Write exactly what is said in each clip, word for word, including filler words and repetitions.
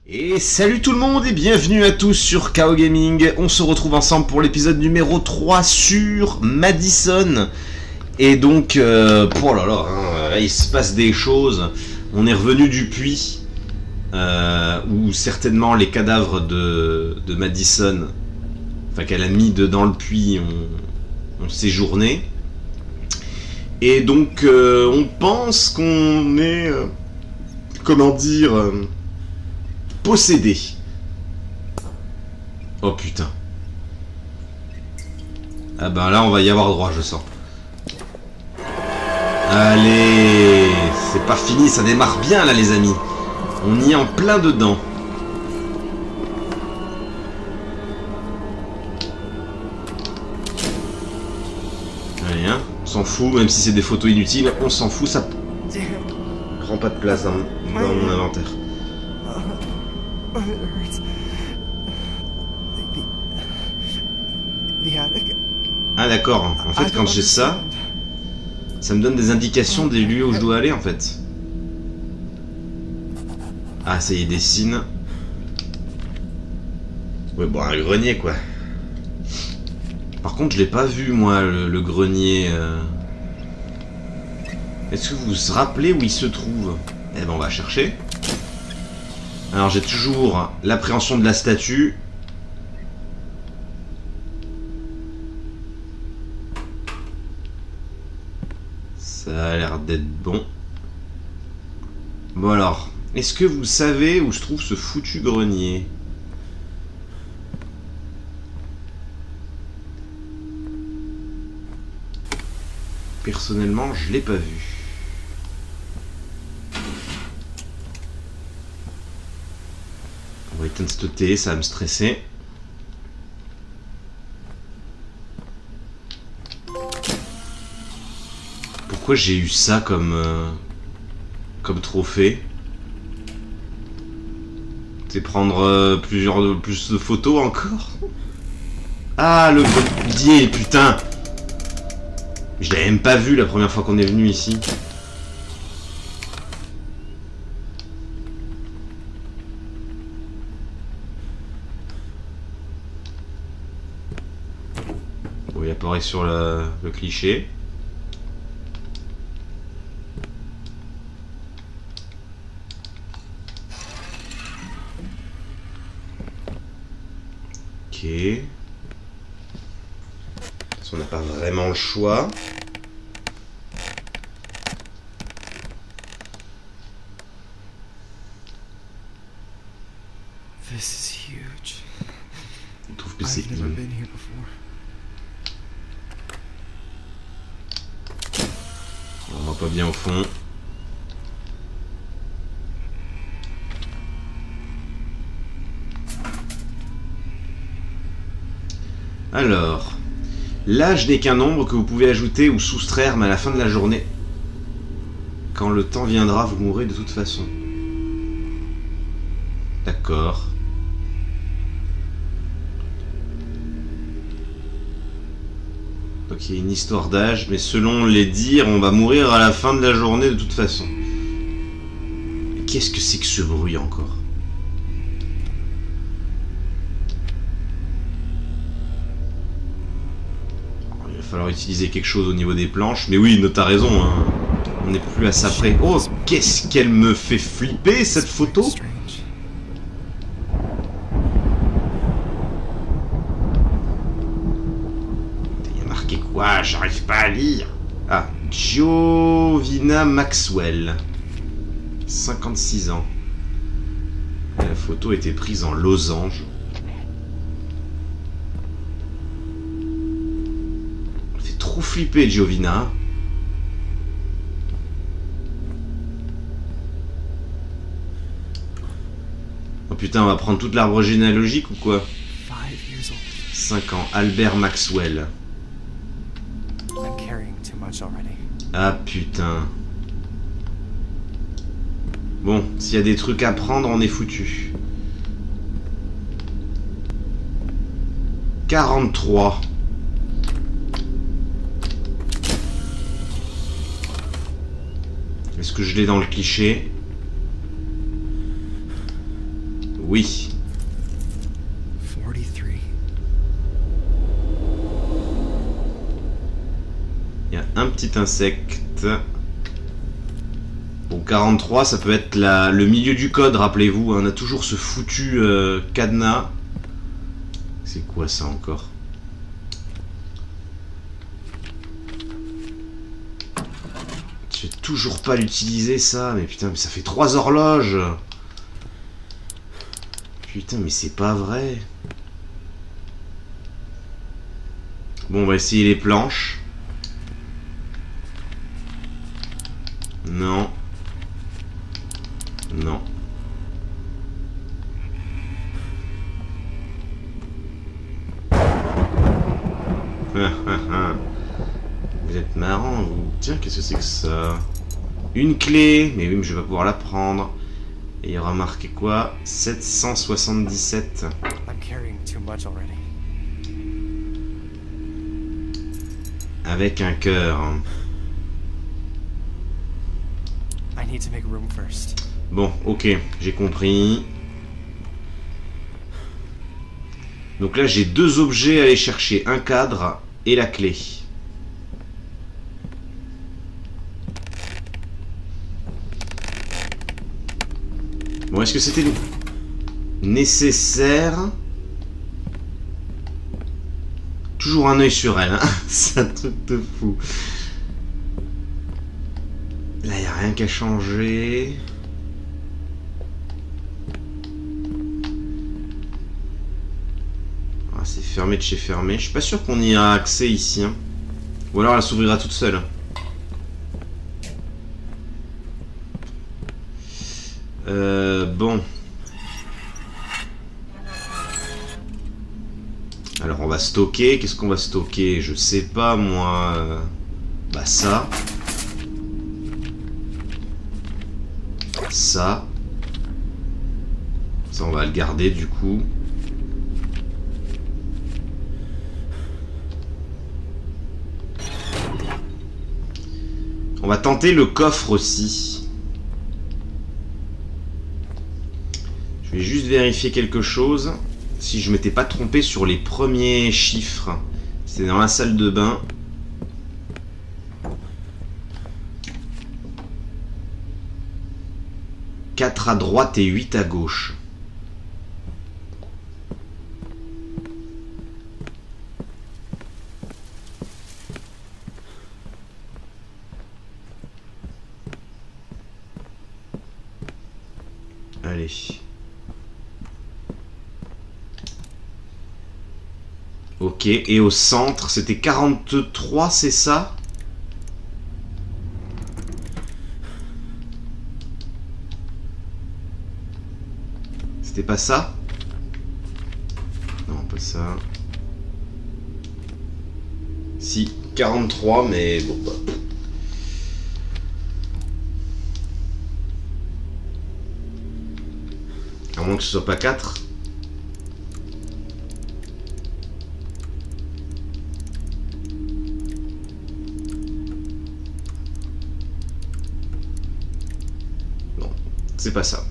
Et salut tout le monde et bienvenue à tous sur K O Gaming. On se retrouve ensemble pour l'épisode numéro trois sur Madison. Et donc, euh, oh là là, hein, il se passe des choses. On est revenu du puits, euh, où certainement les cadavres de, de Madison, enfin qu'elle a mis dedans le puits, ont, ont séjourné. Et donc, euh, on pense qu'on est, euh, comment dire... Euh, possédé. Oh putain. Ah ben là on va y avoir droit, je sens. Allez, c'est pas fini, ça démarre bien là les amis. On y est en plein dedans. Allez hein, on s'en fout, même si c'est des photos inutiles, on s'en fout, ça prend pas de place dans, dans mon inventaire. Ah d'accord, en fait quand j'ai ça, ça me donne des indications des lieux où je dois aller en fait. Ah ça y est, des signes. Ouais bon, un grenier quoi. Par contre je l'ai pas vu moi le, le grenier. Euh... Est-ce que vous vous rappelez où il se trouve? Eh ben on va chercher. Alors j'ai toujours l'appréhension de la statue. Ça a l'air d'être bon. Bon alors, est-ce que vous savez où se trouve ce foutu grenier? Personnellement, je l'ai pas vu. On va éteindre cette télé, ça va me stresser. Pourquoi j'ai eu ça comme euh, comme trophée? C'est prendre euh, plusieurs plus de photos encore. Ah le grenier, putain. Je l'avais même pas vu la première fois qu'on est venu ici. Bon, il apparaît sur le, le cliché. Ok. On n'a pas vraiment le choix. This is huge. On trouve que c'est I've never been here before. On voit pas bien au fond. Alors, l'âge n'est qu'un nombre que vous pouvez ajouter ou soustraire, mais à la fin de la journée, quand le temps viendra, vous mourrez de toute façon. D'accord. Ok, une histoire d'âge, mais selon les dires, on va mourir à la fin de la journée de toute façon. Mais qu'est-ce que c'est que ce bruit encore ? Il va falloir utiliser quelque chose au niveau des planches, mais oui, t'as raison, hein. On n'est plus à ça près. Oh, qu'est-ce qu'elle me fait flipper cette photo! Quoi, j'arrive pas à lire. Ah, Giovina Maxwell. cinquante-six ans. La photo était prise en losange. Elle fait trop flipper, Giovina. Oh putain, on va prendre toute l'arbre généalogique ou quoi? cinq ans, Albert Maxwell. Ah putain. Bon, s'il y a des trucs à prendre, on est foutu. quarante-trois. Est-ce que je l'ai dans le cliché? Oui. forty-three. Il y a un petit insecte. Bon, quarante-trois, ça peut être la, le milieu du code, rappelez-vous. Hein, on a toujours ce foutu euh, cadenas. C'est quoi ça encore? Je vais toujours pas l'utiliser ça, mais putain, mais ça fait trois horloges. Putain, mais c'est pas vrai. Bon, on va essayer les planches. Non. Non. Vous êtes marrant, vous. Tiens, qu'est-ce que c'est que ça? Une clé. Mais oui, mais je vais pas pouvoir la prendre. Et il y aura marqué quoi? sept cent soixante-dix-sept. I'm carrying too much already. Avec un cœur. I need to make room first. Bon, ok, j'ai compris. Donc là, j'ai deux objets à aller chercher. Un cadre et la clé. Bon, est-ce que c'était nécessaire? Toujours un œil sur elle, hein. C'est un truc de fou. Là, il n'y a rien qu'à changer. Ah, c'est fermé de chez fermé. Je suis pas sûr qu'on y a accès ici. Hein. Ou alors elle s'ouvrira toute seule. Euh, bon. Alors on va stocker. Qu'est-ce qu'on va stocker? Je sais pas moi. Bah ça. Ça. Ça on va le garder du coup. On va tenter le coffre aussi. Je vais juste vérifier quelque chose. Si je m'étais pas trompé sur les premiers chiffres. C'était dans la salle de bain. quatre à droite et huit à gauche. Allez. Ok, et au centre, c'était quarante-trois, c'est ça? C'était pas ça? Non, pas ça. Si, quarante-trois, mais bon, bah. À moins que ce soit pas quatre. Non, c'est pas ça.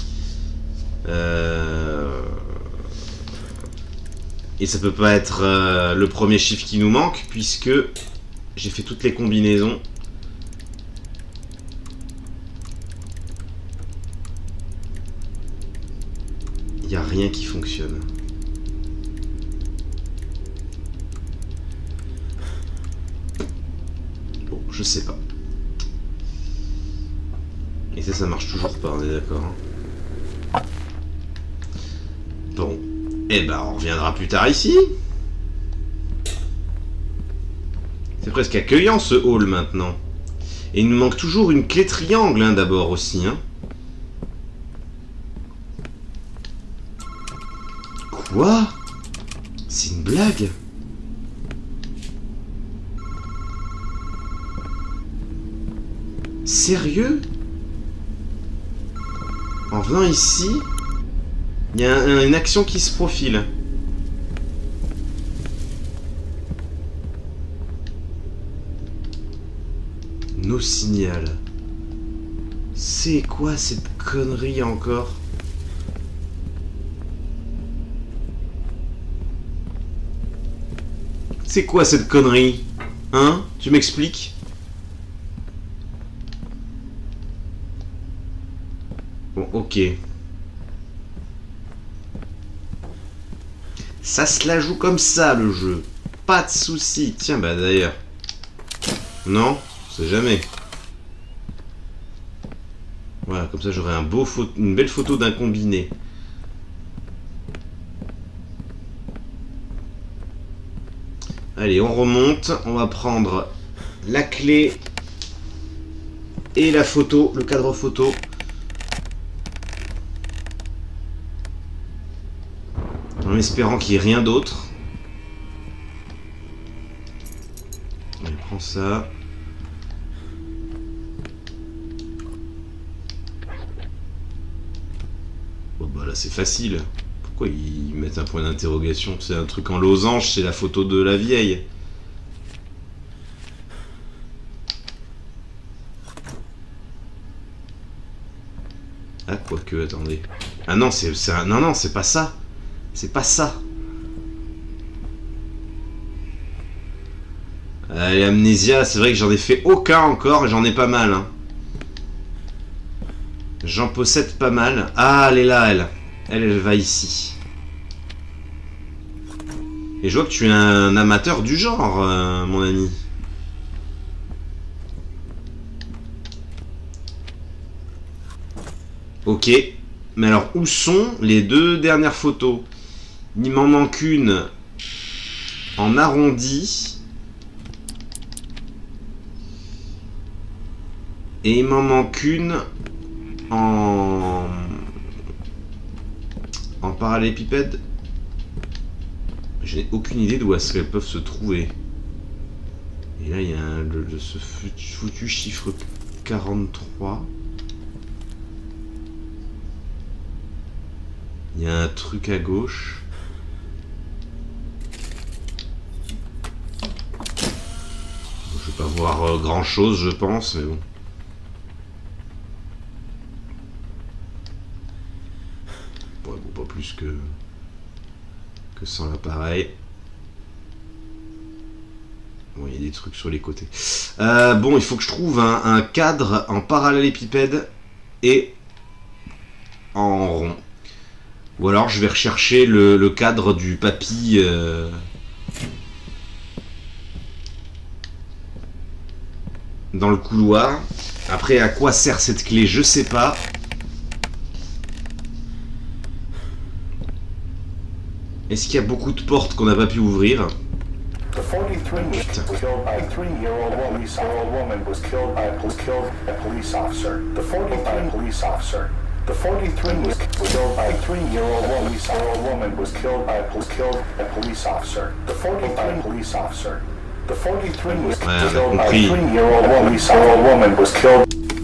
Euh... Et ça peut pas être euh, le premier chiffre qui nous manque, puisque j'ai fait toutes les combinaisons. Il n'y a rien qui fonctionne. Bon, je sais pas. Et ça, ça marche toujours pas, on est d'accord. Hein. Bon. Eh ben, on reviendra plus tard ici. C'est presque accueillant ce hall maintenant. Et il nous manque toujours une clé triangle hein, d'abord aussi. Hein. Quoi? C'est une blague? Sérieux? En venant ici, il y a un, une action qui se profile. Nos signal. C'est quoi cette connerie encore? C'est quoi cette connerie? Hein? Tu m'expliques? Bon, ok. Ça se la joue comme ça, le jeu. Pas de soucis. Tiens, bah d'ailleurs. Non, on sait jamais. Voilà, comme ça j'aurai un beau photo, une belle photo d'un combiné. Allez, on remonte. On va prendre la clé et la photo, le cadre photo. En espérant qu'il n'y ait rien d'autre. Allez, prends ça. Bon bah là c'est facile. Pourquoi ils mettent un point d'interrogation? C'est un truc en losange, c'est la photo de la vieille. Ah quoique, attendez. Ah non, c'est un... non non, c'est pas ça. C'est pas ça. Allez, Amnésia, c'est vrai que j'en ai fait aucun encore et j'en ai pas mal. Hein. J'en possède pas mal. Ah, elle est là, elle. Elle, elle va ici. Et je vois que tu es un amateur du genre, euh, mon ami. Ok. Mais alors, où sont les deux dernières photos? Il m'en manque une en arrondi. Et il m'en manque une en... en parallélépipède. Je n'ai aucune idée d'où est-ce qu'elles peuvent se trouver. Et là, il y a un, le, le, ce foutu chiffre quarante-trois. Il y a un truc à gauche. Je vais pas voir euh, grand chose, je pense, mais bon. Bon, bon pas plus que que sans l'appareil. Bon, il y a des trucs sur les côtés. Euh, bon, il faut que je trouve un, un cadre en parallélépipède et en rond. Ou alors je vais rechercher le, le cadre du papy. Euh, dans le couloir. Après, à quoi sert cette clé? Je sais pas. Est-ce qu'il y a beaucoup de portes qu'on n'a pas pu ouvrir? The forty-three was killed by a three-year-old woman was killed by a police officer. The forty-three police officer. The forty-three was killed by a three-year-old woman was killed by a police officer. The forty-three police officer. The forty-three was killed by a three-year-old woman was killed.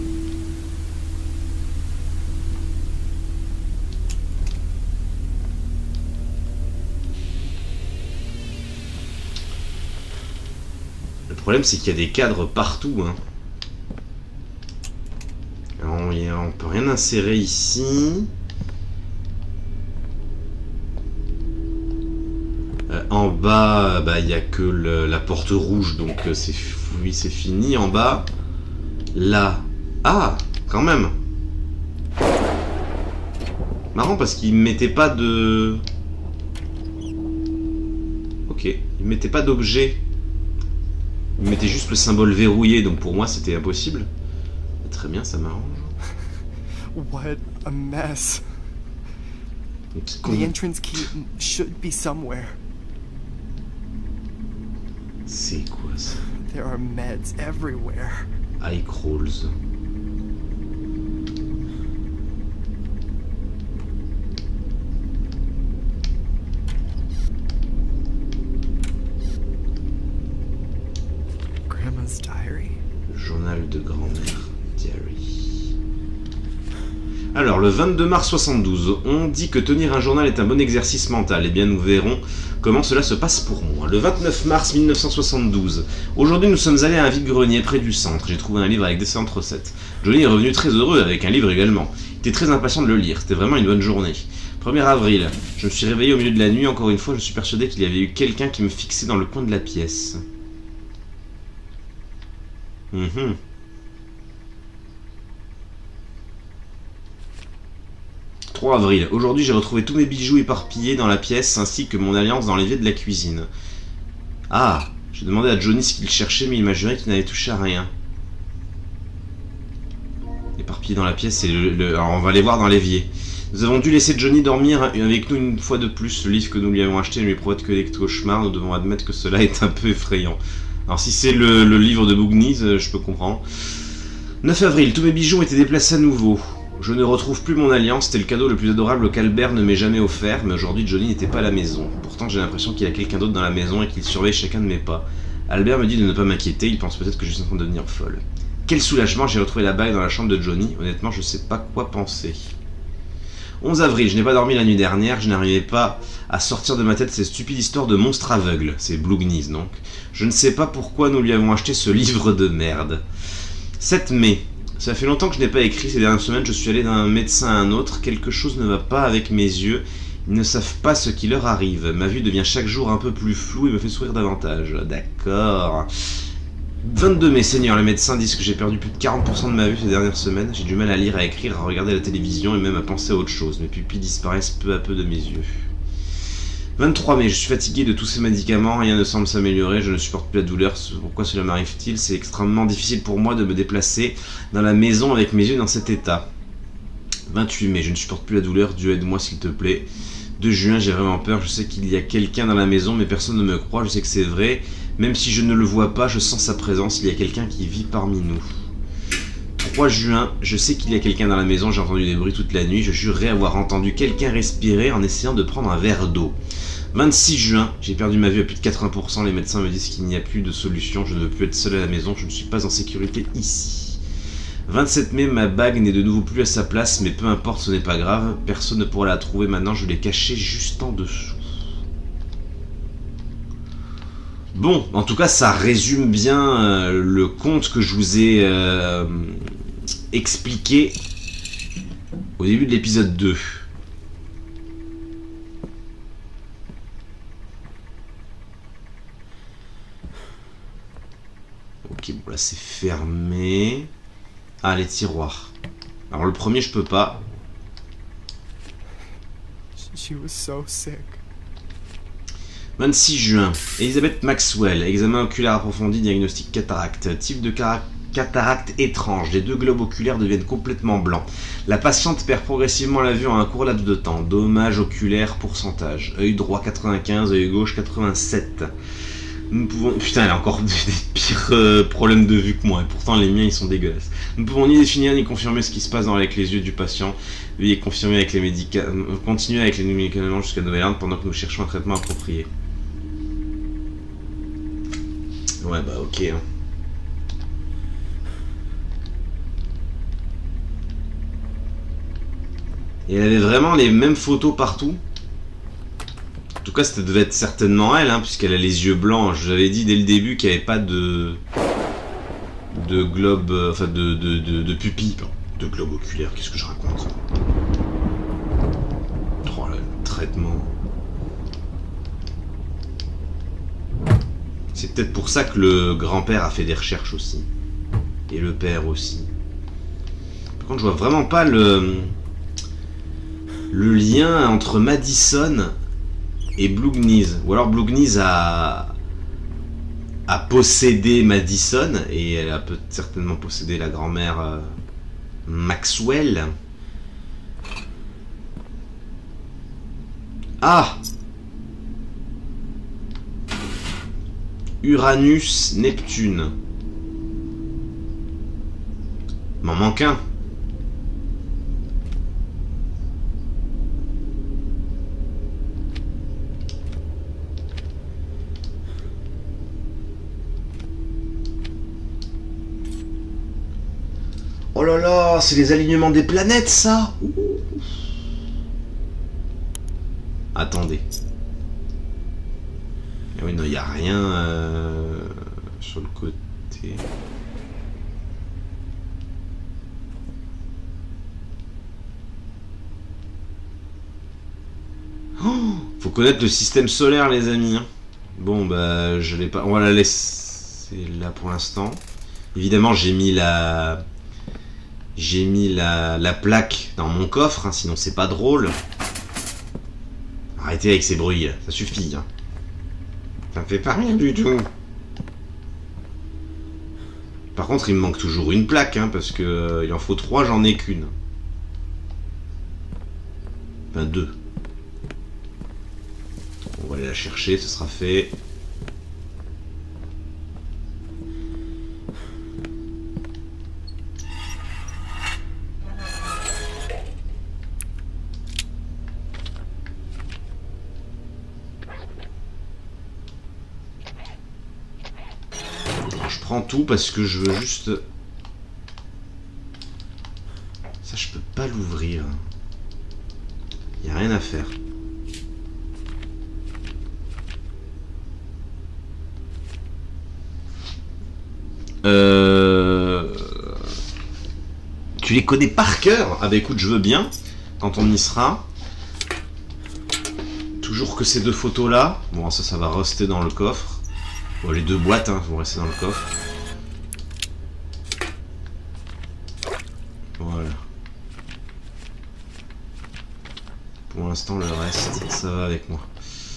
Le problème, c'est qu'il y a des cadres partout. Hein. Alors, on, y a, on peut rien insérer ici. Euh, en bas, bah, il n'y a que le, la porte rouge, donc c'est oui, c'est fini. En bas, là. Ah, quand même. Marrant parce qu'il ne mettait pas de... Ok, il ne mettait pas d'objet. Il mettait juste le symbole verrouillé, donc pour moi c'était impossible. Très bien, ça m'arrange. What a mess. The entrance key should be somewhere. C'est quoi ça? There are meds everywhere. Eye crawls. Grandma's diary. Le journal de grand-mère. Diary. Alors, le vingt-deux mars soixante-douze, on dit que tenir un journal est un bon exercice mental. Eh bien, nous verrons comment cela se passe pour moi. Le vingt-neuf mars mille neuf cent soixante-douze. Aujourd'hui, nous sommes allés à un vide-grenier près du centre. J'ai trouvé un livre avec d'excellentes recettes. Johnny est revenu très heureux avec un livre également. Il était très impatient de le lire. C'était vraiment une bonne journée. premier avril. Je me suis réveillé au milieu de la nuit. Encore une fois, je suis persuadé qu'il y avait eu quelqu'un qui me fixait dans le coin de la pièce. Mm-hmm. trois avril. Aujourd'hui, j'ai retrouvé tous mes bijoux éparpillés dans la pièce, ainsi que mon alliance dans l'évier de la cuisine. Ah, j'ai demandé à Johnny ce qu'il cherchait, mais il m'a juré qu'il n'avait touché à rien. Éparpillé dans la pièce, et le, le, alors on va les voir dans l'évier. Nous avons dû laisser Johnny dormir avec nous une fois de plus. Le livre que nous lui avons acheté ne lui provoque que des cauchemars. Nous devons admettre que cela est un peu effrayant. Alors si c'est le, le livre de Bougniz, je peux comprendre. neuf avril, tous mes bijoux ont été déplacés à nouveau. Je ne retrouve plus mon alliance, c'était le cadeau le plus adorable qu'Albert ne m'ait jamais offert, mais aujourd'hui Johnny n'était pas à la maison. Pourtant j'ai l'impression qu'il y a quelqu'un d'autre dans la maison et qu'il surveille chacun de mes pas. Albert me dit de ne pas m'inquiéter, il pense peut-être que je suis en train de devenir folle. Quel soulagement, j'ai retrouvé la bague dans la chambre de Johnny, honnêtement je sais pas quoi penser. onze avril, je n'ai pas dormi la nuit dernière, je n'arrivais pas à sortir de ma tête cette stupide histoire de monstre aveugle, c'est Bougniz donc. Je ne sais pas pourquoi nous lui avons acheté ce livre de merde. sept mai. Ça fait longtemps que je n'ai pas écrit, ces dernières semaines je suis allé d'un médecin à un autre, quelque chose ne va pas avec mes yeux, ils ne savent pas ce qui leur arrive, ma vue devient chaque jour un peu plus floue et me fait sourire davantage, d'accord. vingt-deux mai, Seigneur, les médecins disent que j'ai perdu plus de quarante pour cent de ma vue ces dernières semaines, j'ai du mal à lire, à écrire, à regarder la télévision et même à penser à autre chose, mes pupilles disparaissent peu à peu de mes yeux. vingt-trois mai, je suis fatigué de tous ces médicaments, rien ne semble s'améliorer, je ne supporte plus la douleur, pourquoi cela m'arrive-t-il? C'est extrêmement difficile pour moi de me déplacer dans la maison avec mes yeux dans cet état. vingt-huit mai, je ne supporte plus la douleur, Dieu aide-moi s'il te plaît. deux juin, j'ai vraiment peur, je sais qu'il y a quelqu'un dans la maison, mais personne ne me croit, je sais que c'est vrai, même si je ne le vois pas, je sens sa présence, il y a quelqu'un qui vit parmi nous. trois juin, je sais qu'il y a quelqu'un dans la maison, j'ai entendu des bruits toute la nuit, je jurerais avoir entendu quelqu'un respirer en essayant de prendre un verre d'eau. vingt-six juin, j'ai perdu ma vue à plus de quatre-vingts pour cent, les médecins me disent qu'il n'y a plus de solution, je ne veux plus être seul à la maison, je ne suis pas en sécurité ici. vingt-sept mai, ma bague n'est de nouveau plus à sa place, mais peu importe, ce n'est pas grave, personne ne pourra la trouver maintenant, je l'ai cachée juste en dessous. Bon, en tout cas, ça résume bien euh, le conte que je vous ai euh, expliqué au début de l'épisode deux. Ok, bon là c'est fermé. Ah, les tiroirs. Alors le premier, je peux pas. She was so sick. vingt-six juin. Elisabeth Maxwell. Examen oculaire approfondi, diagnostic cataracte. Type de cataracte étrange. Les deux globes oculaires deviennent complètement blancs. La patiente perd progressivement la vue en un court laps de temps. Dommage oculaire, pourcentage. Œil droit quatre-vingt-quinze, œil gauche quatre-vingt-sept. Nous pouvons... Putain, elle a encore des pires euh, problèmes de vue que moi, et pourtant les miens ils sont dégueulasses. Nous ne pouvons ni définir ni confirmer ce qui se passe dans, avec les yeux du patient. Veuillez confirmer avec les médicaments, continuer avec les médicaments jusqu'à nouvel ordre pendant que nous cherchons un traitement approprié. Ouais bah ok. Hein. Et elle avait vraiment les mêmes photos partout. En tout cas, ça devait être certainement elle, hein, puisqu'elle a les yeux blancs. Je vous avais dit dès le début qu'il n'y avait pas de de globe, euh, enfin de, de, de, de pupille, de globe oculaire. Qu'est-ce que je raconte? Oh là, le traitement. C'est peut-être pour ça que le grand-père a fait des recherches aussi. Et le père aussi. Par contre, je vois vraiment pas le le lien entre Madison et Bougniz. Ou alors Bougniz a a possédé Madison et elle a peut certainement possédé la grand-mère euh, Maxwell. Ah, Uranus, Neptune. M'en manque un. Oh là là, c'est les alignements des planètes, ça. Ouh. Attendez. Ah oui, non, il n'y a rien euh, sur le côté. Oh, faut connaître le système solaire, les amis. Bon, bah, je l'ai pas... On va la laisser là pour l'instant. Évidemment, j'ai mis la... J'ai mis la, la plaque dans mon coffre, hein, sinon c'est pas drôle. Arrêtez avec ces bruits, ça suffit. Hein. Ça me fait pas rien du tout. Par contre, il me manque toujours une plaque, hein, parce que euh, il en faut trois, j'en ai qu'une. Enfin, deux. On va aller la chercher, ce sera fait. Je prends tout parce que je veux juste... Ça, je peux pas l'ouvrir. Il n'y a rien à faire. Euh... Tu les connais par cœur? Ah bah écoute, je veux bien, quand on y sera. Toujours que ces deux photos là. Bon, ça, ça va rester dans le coffre. Bon, les deux boîtes hein, vont rester dans le coffre. Voilà. Pour l'instant, le reste, ça va avec moi.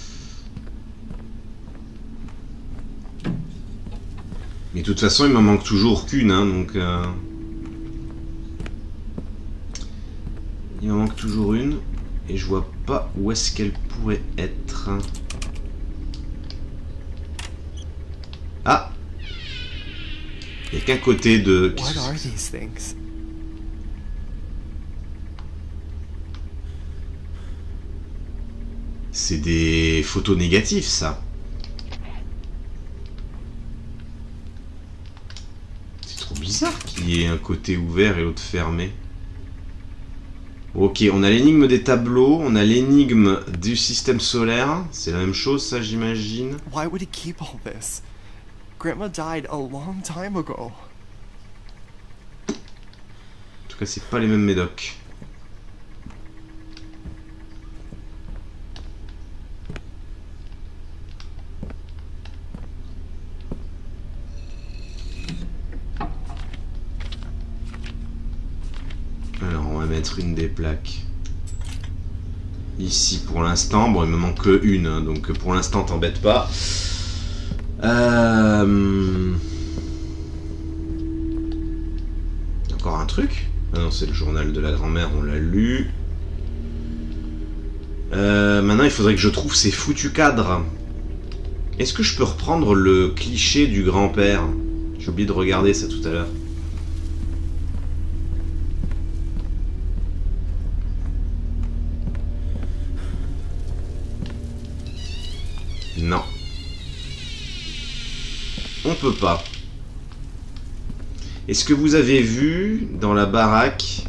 Mais de toute façon, il m'en manque toujours qu'une, hein, donc... Euh... Il m'en manque toujours une, et je vois pas où est-ce qu'elle pourrait être. Ah! Il n'y a qu'un côté de... What are these things? C'est des photos négatives, ça. C'est trop bizarre qu'il y ait un côté ouvert et l'autre fermé. Ok, on a l'énigme des tableaux, on a l'énigme du système solaire. C'est la même chose, ça, j'imagine. Why would he keep all this? Grandma died a long time ago. En tout cas, c'est pas les mêmes médocs. Alors, on va mettre une des plaques ici pour l'instant. Bon, il me manque une, hein, donc pour l'instant, t'embête pas. Euh... Encore un truc? Ah non, c'est le journal de la grand-mère, on l'a lu. Euh, maintenant, il faudrait que je trouve ces foutus cadres. Est-ce que je peux reprendre le cliché du grand-père? J'ai oublié de regarder ça tout à l'heure. Non. On peut pas. Est-ce que vous avez vu dans la baraque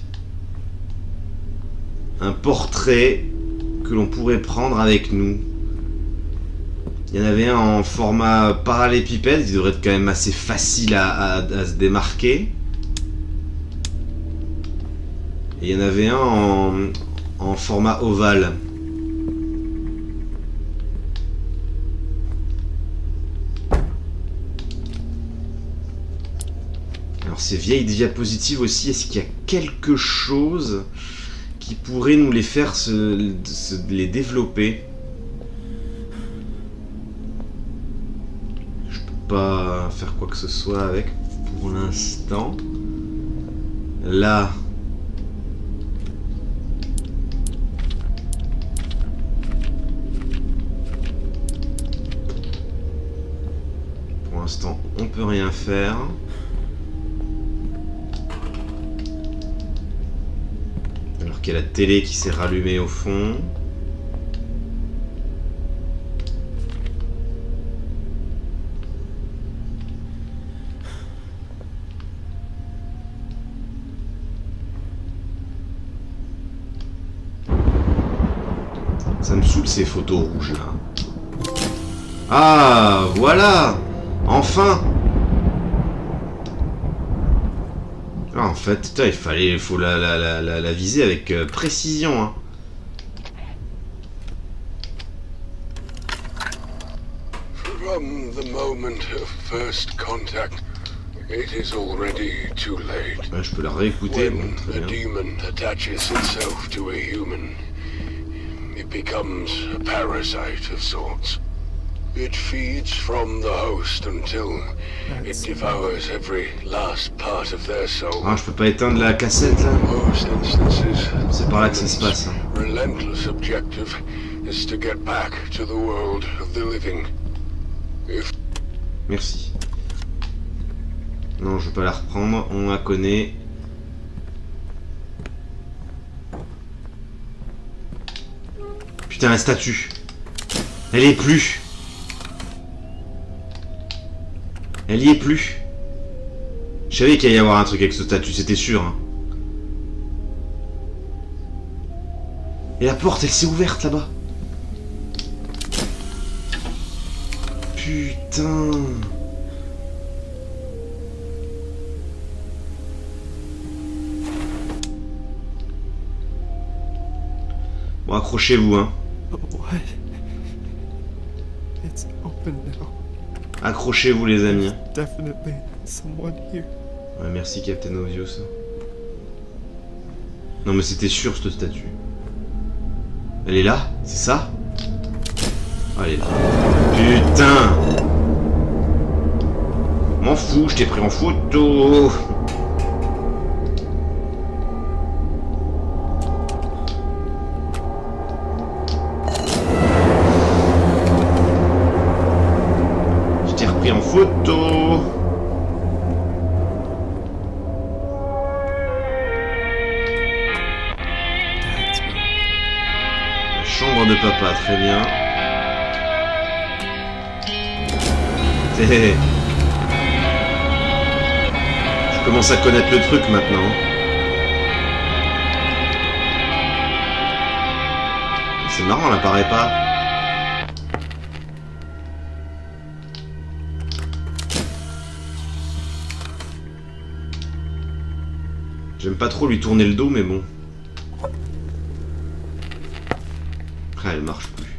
un portrait que l'on pourrait prendre avec nous? Il y en avait un en format parallépipède, il devrait être quand même assez facile à, à, à se démarquer. Et il y en avait un en, en format ovale. Alors ces vieilles diapositives aussi, est-ce qu'il y a quelque chose qui pourrait nous les faire se, se les développer? Je peux pas faire quoi que ce soit avec pour l'instant. Là. Pour l'instant, on peut rien faire. Alors qu'il y a la télé qui s'est rallumée au fond. Ça me saoule ces photos rouges là. Ah, voilà! Enfin! Ah, en fait, putain, il fallait, faut la, la, la, la, la viser avec euh, précision. Hein. moment of first contact, it is already too late. Ouais, je peux la réécouter. Bon, When très a bien. demon attaches itself to a human, it becomes a parasite of sorts. It feeds from the host until it devours every last part of their soul. Ah, je peux pas éteindre la cassette là. Most instances, C'est par là que ça se passe. Hein. relentless objective is to get back to the world of the living. If Merci. Non, je veux pas la reprendre. On la connaît. Putain, la statue. Elle est plus. Elle y est plus. Je savais qu'il allait y avoir un truc avec ce statut, c'était sûr. Hein. Et la porte, elle s'est ouverte là-bas. Putain. Bon, accrochez-vous, hein. What? It's open now. Accrochez-vous, les amis. Hein. Definitely someone here. Ouais, merci, Captain Obvious. Non, mais c'était sûr, cette statue. Elle est là? C'est ça? Ah, elle est là. Putain! M'en fous, je t'ai pris en photo! Je t'ai repris en photo! Dad's room. La chambre de papa, très bien. Hé. Je commence à connaître le truc maintenant. C'est marrant, elle apparaît pas. J'aime pas trop lui tourner le dos, mais bon. Ah, elle marche plus.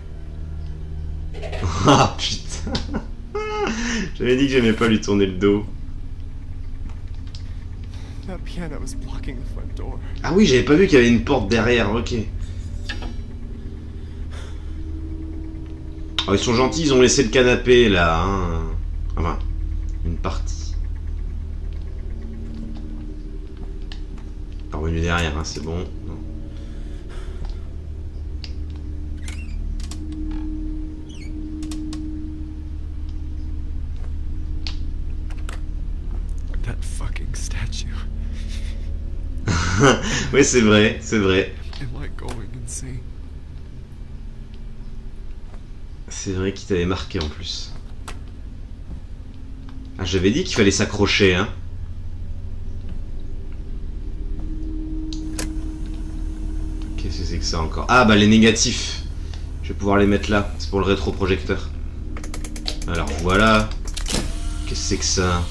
Ah, putain. J'avais dit que j'aimais pas lui tourner le dos. That piano is blocking the front door. Ah oui, j'avais pas vu qu'il y avait une porte derrière, ok. Oh, ils sont gentils, ils ont laissé le canapé là. Hein. Enfin, une partie. Pas revenu derrière, hein, c'est bon. Non. That fucking statue. Oui, c'est vrai, c'est vrai. Am I going insane? C'est vrai qu'il t'avait marqué en plus. Ah, j'avais dit qu'il fallait s'accrocher, hein. Qu'est-ce que c'est que ça encore? Ah, bah les négatifs. Je vais pouvoir les mettre là. C'est pour le rétroprojecteur. Alors voilà. Qu'est-ce que c'est que ça?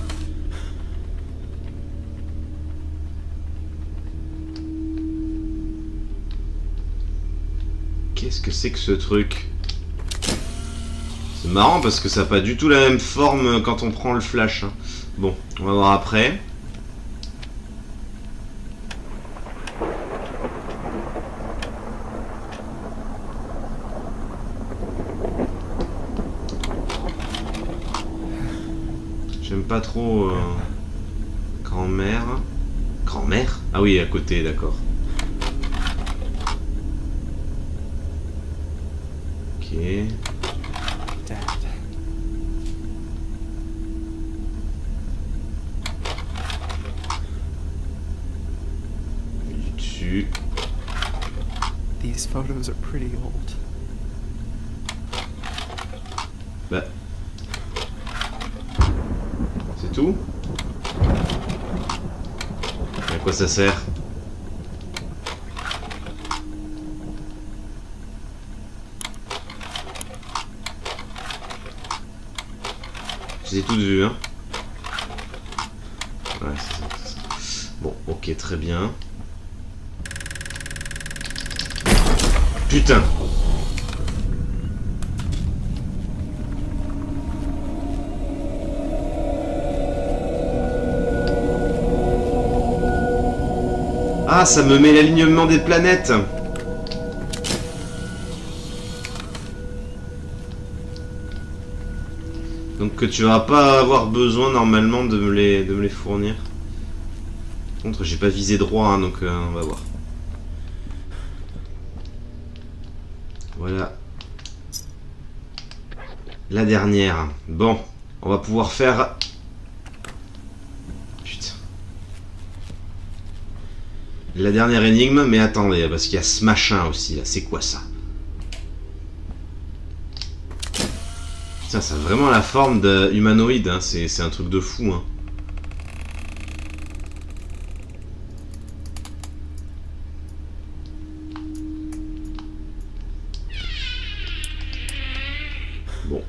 Qu'est-ce que c'est que ce truc? C'est marrant parce que ça n'a pas du tout la même forme quand on prend le flash. Hein. Bon, on va voir après. J'aime pas trop... Euh... Grand-mère. Grand-mère? Ah oui, à côté, d'accord. Ok. Dad. Dessus. These photos are pretty old. Bah. C'est tout? À quoi ça sert? Je les ai toutes vues, hein. Ouais, c'est ça, c'est ça. Bon, ok, très bien. Putain! Ah, ça me met l'alignement des planètes. Donc que tu vas pas avoir besoin normalement de me les, de me les fournir. Par contre, j'ai pas visé droit, hein, donc euh, on va voir. Voilà. La dernière. Bon, on va pouvoir faire... Putain. La dernière énigme, mais attendez, parce qu'il y a ce machin aussi, là. C'est quoi ça? Putain, ça a vraiment la forme de humanoïde, hein. C'est un truc de fou, hein. Bon.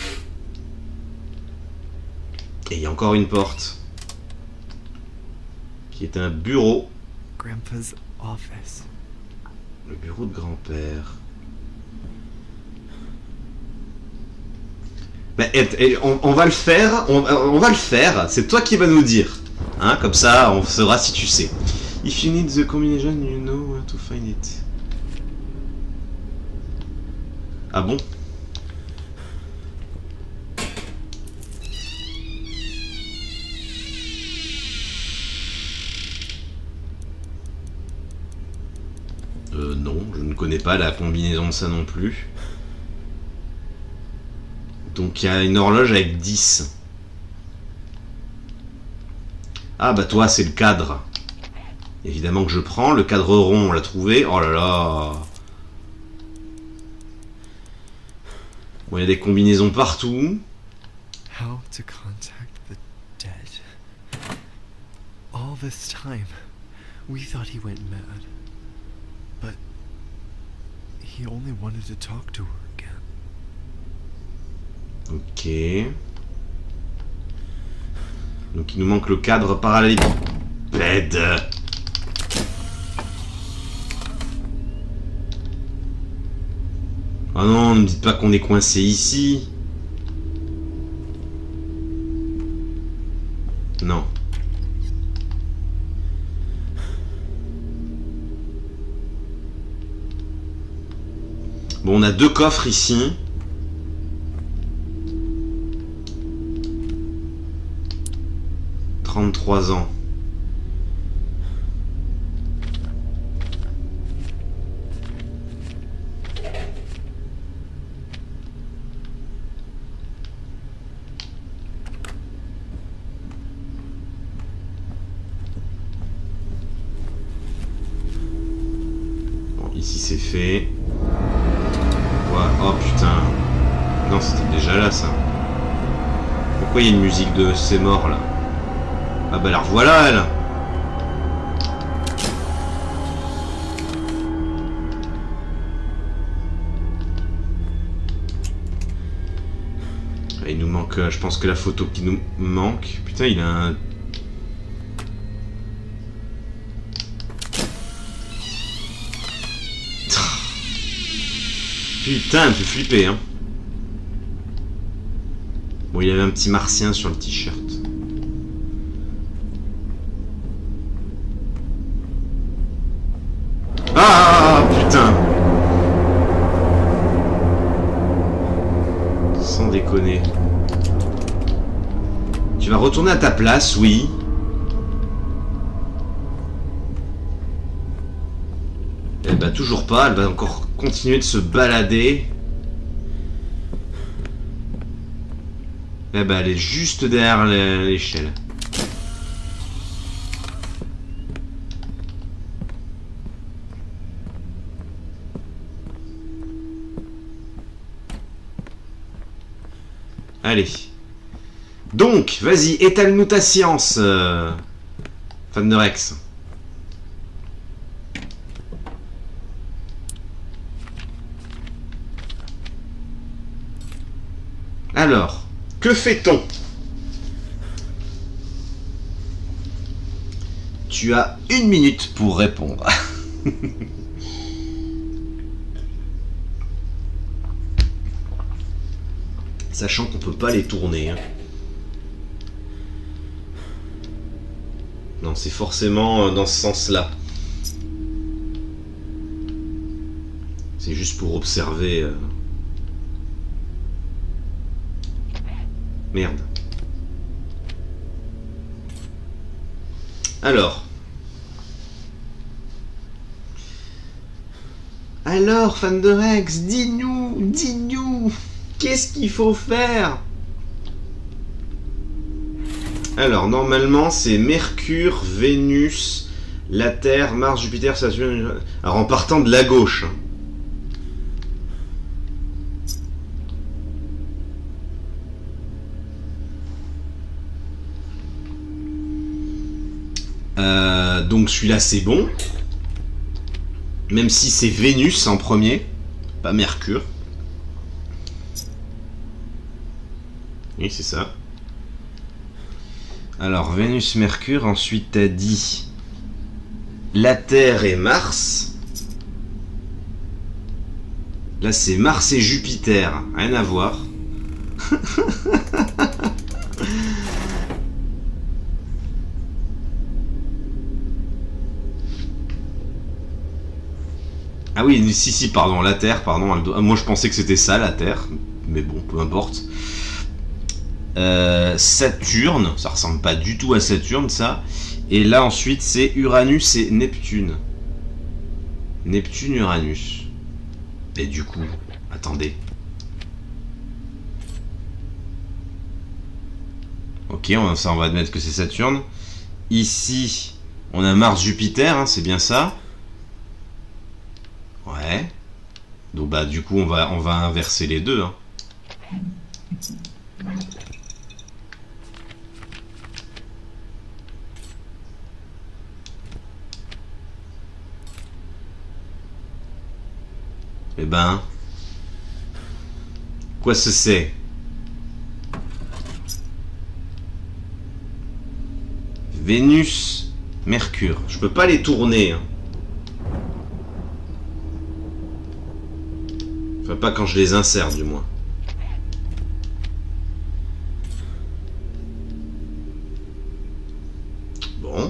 Et il y a encore une porte. Qui est un bureau. Grandpa's office. Le bureau de grand-père. Bah, et, et, on, on va le faire, on, on va le faire, c'est toi qui vas nous dire. Hein, comme ça, on saura si tu sais. If you need the combination, you know where to find it. Ah bon? Euh, non, je ne connais pas la combinaison de ça non plus. Donc il y a une horloge avec dix. Ah bah toi c'est le cadre. Évidemment que je prends. Le cadre rond on l'a trouvé. Oh là là. Bon il y a des combinaisons partout. How to contact the dead. All this time, we thought he went mad. But he only wanted to talk to her again. Ok. Donc il nous manque le cadre parallélépipède. Oh non, ne me dites pas qu'on est coincé ici. Non. Bon, on a deux coffres ici. trente-trois ans. Bon, ici c'est fait. Ouais. Oh putain. Non, c'était déjà là ça. Pourquoi il y a une musique de C'est mort là? Ah bah alors voilà elle. Il nous manque, je pense que la photo qui nous manque. Putain il a un... Putain elle me fait flipper hein. Bon il y avait un petit martien sur le t-shirt. Ah putain. Sans déconner. Tu vas retourner à ta place, oui. Eh bah toujours pas, elle va encore continuer de se balader. Eh bah elle est juste derrière l'échelle. Allez. Donc, vas-y, étale-nous ta science, euh, fan de Rex. Alors, que fait-on? Tu as une minute pour répondre. Sachant qu'on peut pas les tourner. Hein. Non, c'est forcément dans ce sens-là. C'est juste pour observer. Euh... Merde. Alors. Alors, fan de Rex, dis-nous, dis-nous, qu'est-ce qu'il faut faire? Alors, normalement, c'est Mercure, Vénus, la Terre, Mars, Jupiter, Saturne... Alors, en partant de la gauche. Euh, donc, celui-là, c'est bon. Même si c'est Vénus en premier, pas Mercure. Oui, c'est ça. Alors, Vénus, Mercure, ensuite t'as dit la Terre et Mars. Là, c'est Mars et Jupiter, rien à voir. Ah oui, si, si, pardon, la Terre, pardon. Doit... Moi, je pensais que c'était ça, la Terre. Mais bon, peu importe. Euh, Saturne, ça ressemble pas du tout à Saturne, ça. Et là, ensuite, c'est Uranus et Neptune. Neptune, Uranus. Et du coup, attendez. Ok, on, ça, on va admettre que c'est Saturne. Ici, on a Mars, Jupiter, hein, c'est bien ça. Ouais. Donc bah du coup on va on va inverser les deux. Hein. Eh ben. Quoi ce c'est? Vénus, Mercure. Je peux pas les tourner. Hein. Enfin, pas quand je les insère, du moins. Bon.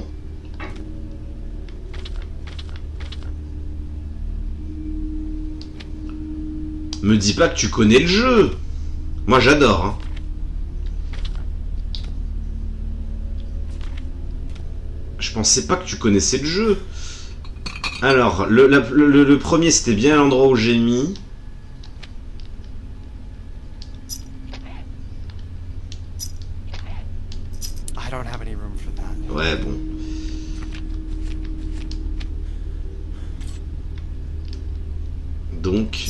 Me dis pas que tu connais le jeu. Moi, j'adore. Hein. Je pensais pas que tu connaissais le jeu. Alors, le, la, le, le premier, c'était bien l'endroit où j'ai mis. Ouais, bon. Donc...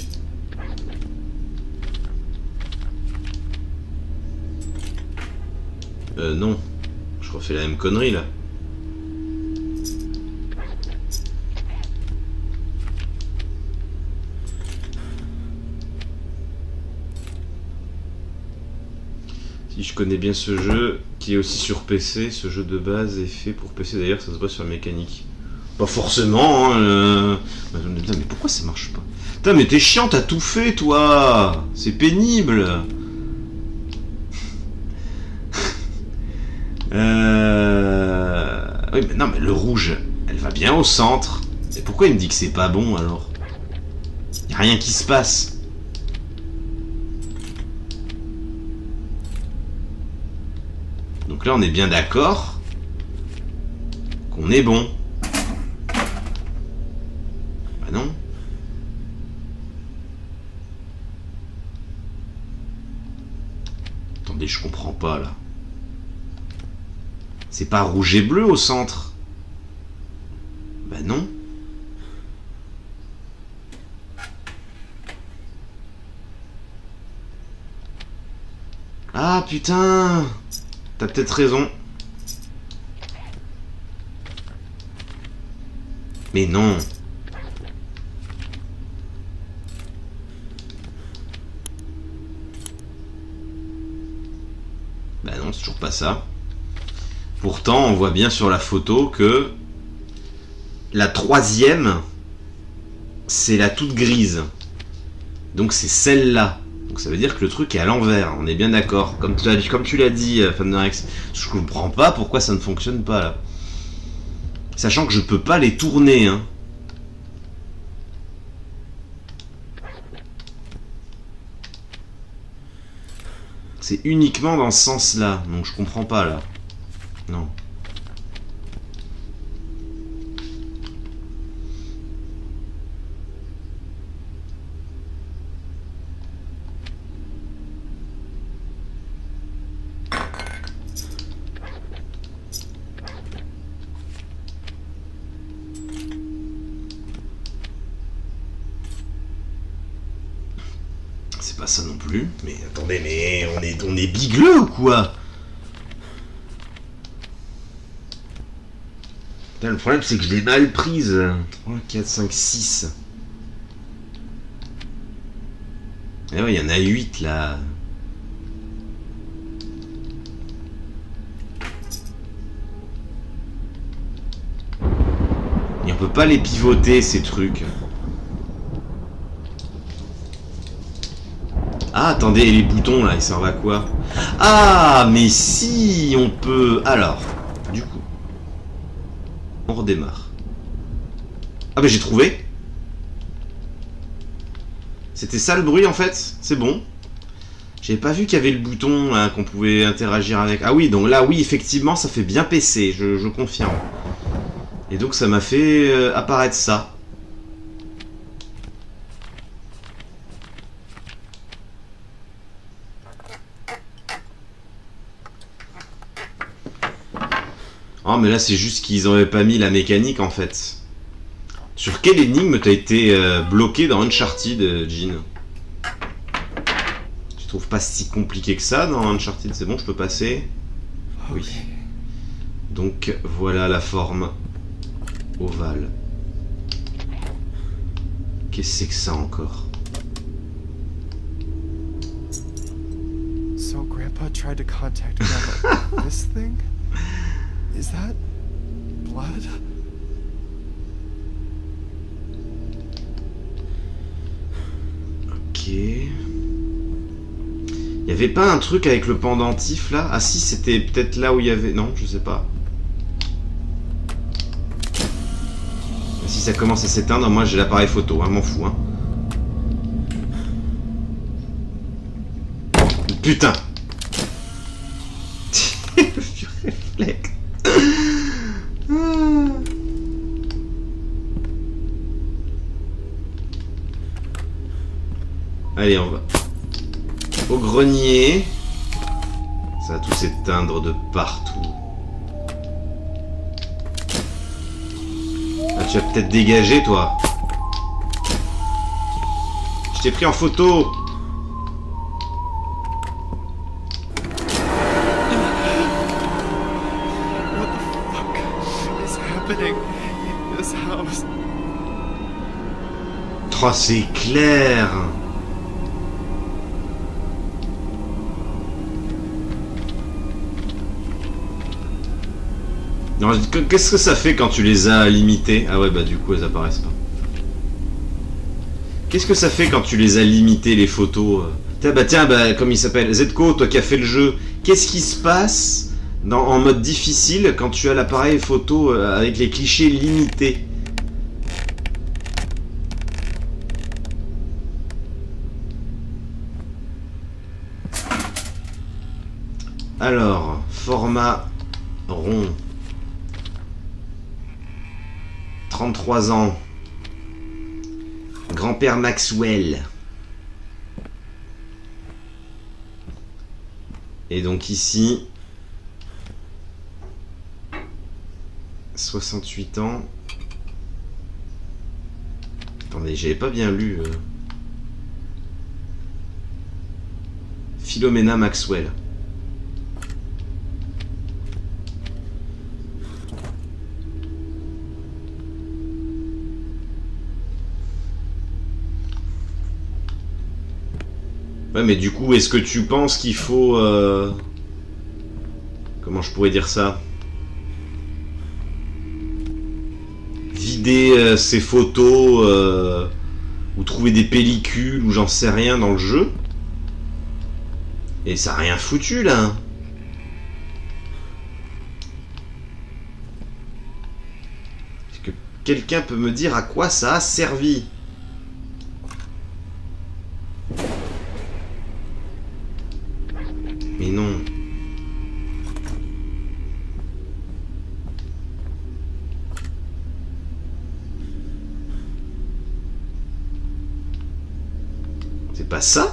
Euh, non. Je refais la même connerie, là. Si je connais bien ce jeu, qui est aussi sur P C, ce jeu de base est fait pour P C, d'ailleurs ça se voit sur la mécanique. Pas forcément, hein, euh... Putain, mais pourquoi ça marche pas? Putain, mais t'es chiant, t'as tout fait, toi. C'est pénible. euh... Oui, mais non, mais le rouge, elle va bien au centre. Et pourquoi il me dit que c'est pas bon, alors? Y a rien qui se passe. Donc là, on est bien d'accord qu'on est bon. Bah non. Attendez, je comprends pas, là. C'est pas rouge et bleu au centre. Bah non. Ah, putain! T'as peut-être raison. Mais non. Bah non, c'est toujours pas ça. Pourtant, on voit bien sur la photo que la troisième, c'est la toute grise. Donc c'est celle-là. Donc ça veut dire que le truc est à l'envers, on est bien d'accord. Comme tu l'as dit, comme tu l'as dit, fan de Rex, je comprends pas pourquoi ça ne fonctionne pas là. Sachant que je peux pas les tourner, hein. c'est uniquement dans ce sens-là. Donc je comprends pas là. Non. C'est pas ça non plus. Mais attendez, mais on est, on est bigleux ou quoi? Putain, le problème c'est que je l'ai mal prise. trois, quatre, cinq, six. Eh ouais, il y en a huit là. Et on peut pas les pivoter ces trucs. Ah, attendez, les boutons là, ils servent à quoi? Ah, mais si, on peut... Alors, du coup, on redémarre. Ah bah j'ai trouvé. C'était ça le bruit en fait, c'est bon. J'avais pas vu qu'il y avait le bouton hein, qu'on pouvait interagir avec. Ah oui, donc là oui, effectivement, ça fait bien P C, je, je confirme. Et donc ça m'a fait euh, apparaître ça. Oh mais là c'est juste qu'ils n'avaient pas mis la mécanique en fait. Sur quelle énigme t'as été euh, bloqué dans Uncharted, euh, Jean? Je trouve pas si compliqué que ça dans Uncharted, c'est bon, je peux passer? Oui. Donc voilà la forme ovale. Qu'est-ce que c'est que ça encore? So Grandpa tried to contact Grandma. This thing? Is that blood? Ok. Il y avait pas un truc avec le pendentif là? Ah si, c'était peut-être là où il y avait... Non, je sais pas. Si ça commence à s'éteindre, moi j'ai l'appareil photo, hein, m'en fous. Hein. Putain. Le vieux réflexe. Allez, on va au grenier. Ça va tout s'éteindre de partout. Ah, tu vas peut-être dégager, toi. Je t'ai pris en photo. What the fuck is happening in this house? Oh, c'est clair. Non, qu'est-ce que ça fait quand tu les as limitées? Ah ouais, bah du coup, elles apparaissent pas. Qu'est-ce que ça fait quand tu les as limitées, les photos? Tiens, bah tiens, bah comme il s'appelle, Zco, toi qui as fait le jeu, qu'est-ce qui se passe dans, en mode difficile quand tu as l'appareil photo euh, avec les clichés limités? Alors, format rond. trente-trois ans. Grand-père Maxwell. Et donc ici... soixante-huit ans. Attendez, j'avais pas bien lu. Euh... Philomena Maxwell. Ouais, mais du coup, est-ce que tu penses qu'il faut... Euh... Comment je pourrais dire ça? Vider euh, ces photos euh, ou trouver des pellicules ou j'en sais rien dans le jeu? Et ça a rien foutu, là. Est-ce que quelqu'un peut me dire à quoi ça a servi? Mais non. C'est pas ça?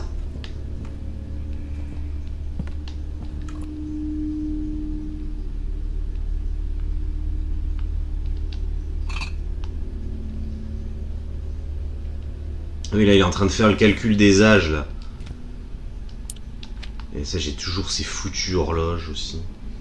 Oui, là, il est en train de faire le calcul des âges, là. Et ça, j'ai toujours ces foutues horloges aussi.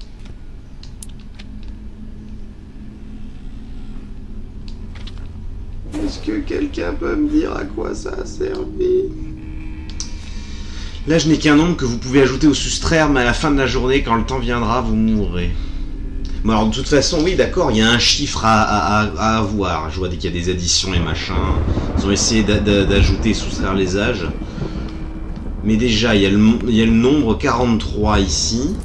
Est-ce que quelqu'un peut me dire à quoi ça a servi? Là, je n'ai qu'un nombre que vous pouvez ajouter ou soustraire, mais à la fin de la journée, quand le temps viendra, vous mourrez. Bon, alors, de toute façon, oui, d'accord, il y a un chiffre à, à, à avoir. Je vois dès qu'il y a des additions et machin. Ils ont essayé d'ajouter et soustraire les âges. Mais déjà, il y a le, il y a le nombre quarante-trois ici.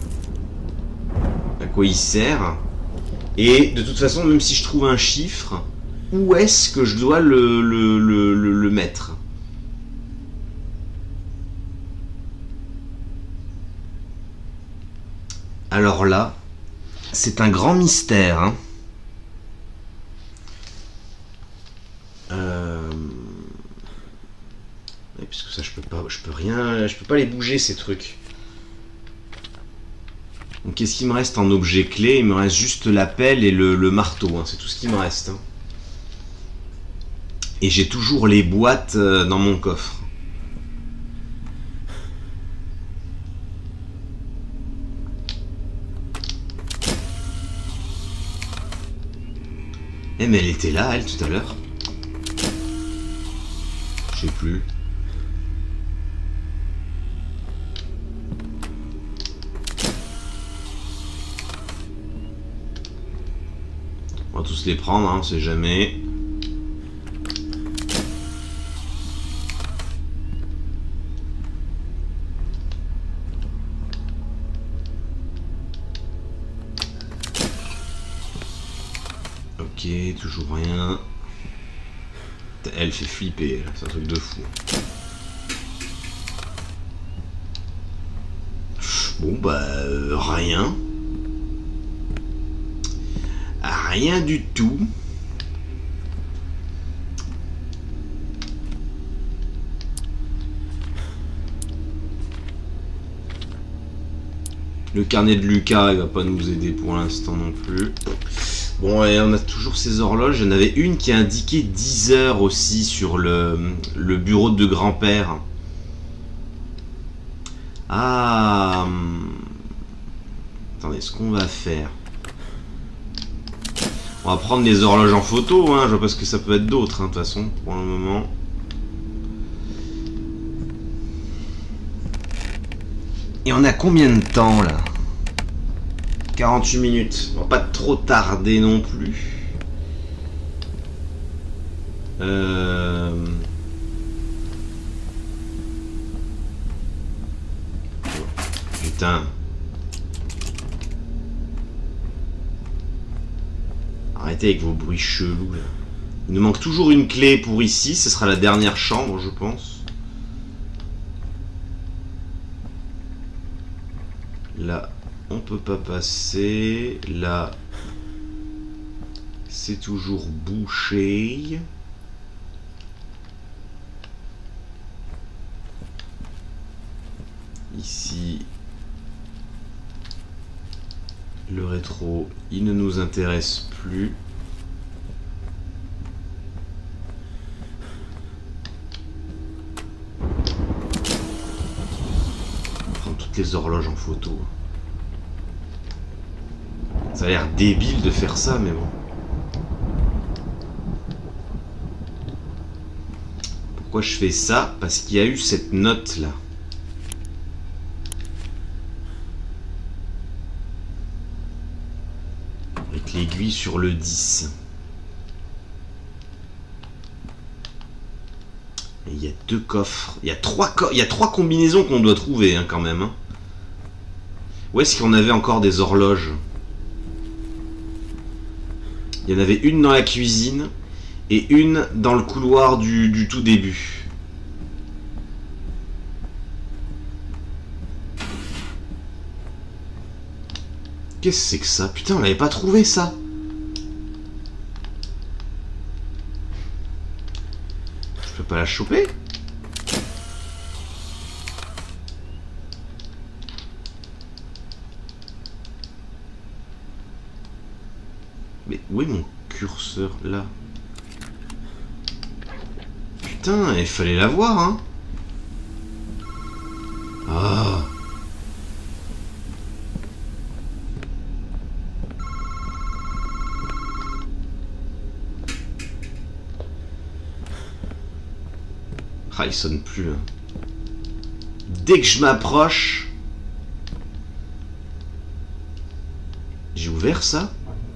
À quoi il sert? Et de toute façon, même si je trouve un chiffre, où est-ce que je dois le, le, le, le, le mettre? Alors là, c'est un grand mystère. Hein. Euh... Ouais, puisque ça, je peux pas, je peux rien, je peux pas les bouger ces trucs. Donc, qu'est-ce qu'il me reste en objet clé? Il me reste juste la pelle et le, le marteau. Hein. C'est tout ce qui me reste. Hein. Et j'ai toujours les boîtes dans mon coffre. Eh mais elle était là, elle, tout à l'heure. Je sais plus. On va tous les prendre, hein, on sait jamais. Ok, toujours rien. Elle fait flipper, c'est un truc de fou. Bon bah euh, rien. Rien du tout. Le carnet de Lucas, il va pas nous aider pour l'instant non plus. Bon, et on a toujours ces horloges. Il y en avait une qui a indiqué dix heures aussi sur le, le bureau de grand-père. Ah. Attendez, ce qu'on va faire. On va prendre les horloges en photo, hein. Je vois pas ce que ça peut être d'autre, hein, de toute façon, pour le moment. Et on a combien de temps, là? quarante-huit minutes. On va pas trop tarder non plus. Euh... Putain. Arrêtez avec vos bruits chelous, là. Il nous manque toujours une clé pour ici. Ce sera la dernière chambre, je pense. Là, on peut pas passer. Là, c'est toujours bouché. Ici, le rétro, il ne nous intéresse plus. On va prendre toutes les horloges en photo. Ça a l'air débile de faire ça, mais bon. Pourquoi je fais ça? Parce qu'il y a eu cette note là. Avec l'aiguille sur le dix. Et il y a deux coffres. Il y a trois, co il y a trois combinaisons qu'on doit trouver hein, quand même. Hein. Où est-ce qu'on avait encore des horloges? Il y en avait une dans la cuisine et une dans le couloir du, du tout début. Qu'est-ce que c'est que ça? Putain, on l'avait pas trouvé ça. Je peux pas la choper? Mais où est mon curseur là? Putain, il fallait la voir, hein. Ah. Ah, il sonne plus là. Dès que je m'approche... J'ai ouvert ça?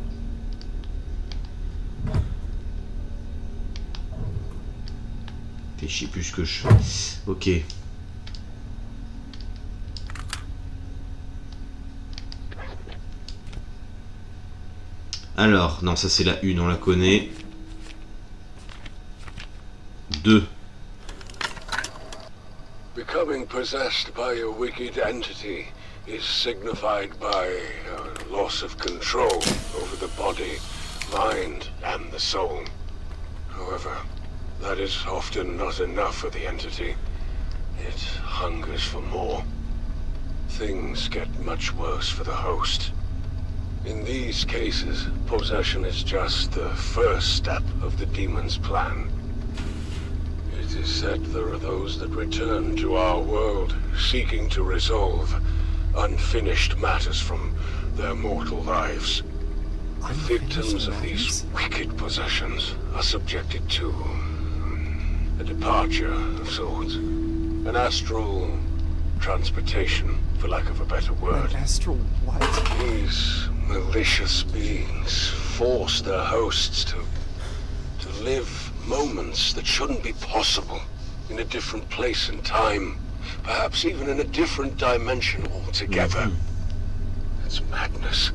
Je sais plus ce que je fais. Ok. Alors, non, ça c'est la une, on la connaît. Deux. Becoming possessed by a wicked entity is signified by a loss of control over the body, mind, and the soul. However, that is often not enough for the entity. It hungers for more. Things get much worse for the host. In these cases, possession is just the first step of the demon's plan. It is said there are those that return to our world, seeking to resolve unfinished matters from their mortal lives. The victims of these wicked possessions are subjected to a departure of sorts. An astral transportation, for lack of a better word. An astral what? These malicious beings force their hosts to to live moments that shouldn't be possible in a different place and time, perhaps even in a different dimension altogether. It's madness.